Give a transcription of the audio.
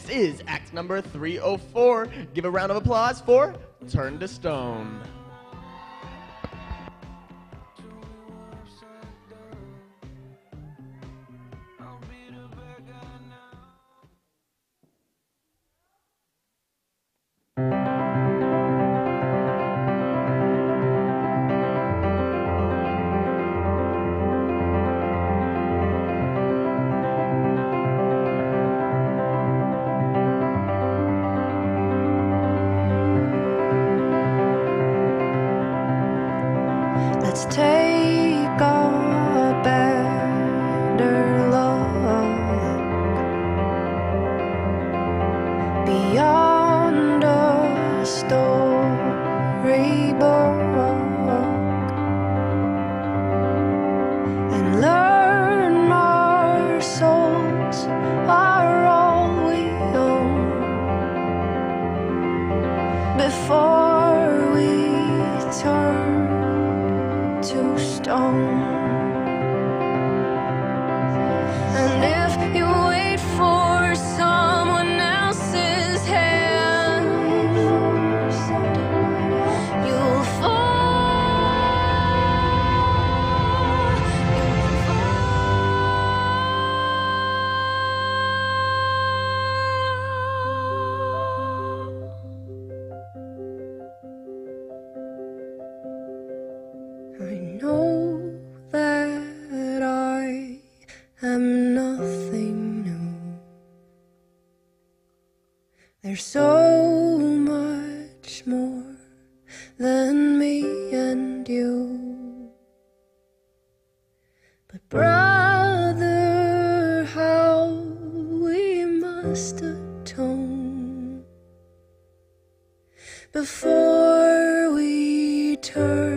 This is act number 304. Give a round of applause for Turn to Stone. Let's take a better look beyond a storybook and learn our souls are all we own before we turn to stone. And if you wait for someone else's hand, you'll I know that I am nothing new. There's so much more than me and you. But brother, how we must atone before we turn